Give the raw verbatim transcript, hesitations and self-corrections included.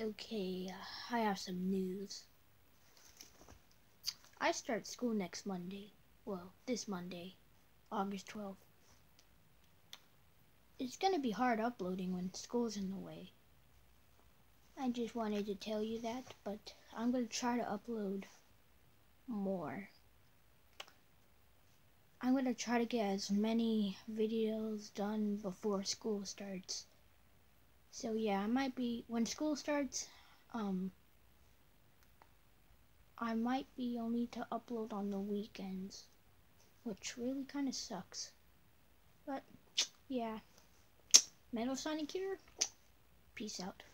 Okay, uh, I have some news. I start school next Monday. Well, this Monday, August twelfth. It's gonna be hard uploading when school's in the way. I just wanted to tell you that, but I'm gonna try to upload more. I'm gonna try to get as many videos done before school starts. So yeah, I might be, when school starts, um, I might be only to upload on the weekends, which really kind of sucks. But yeah, Metal Sonic here. Peace out.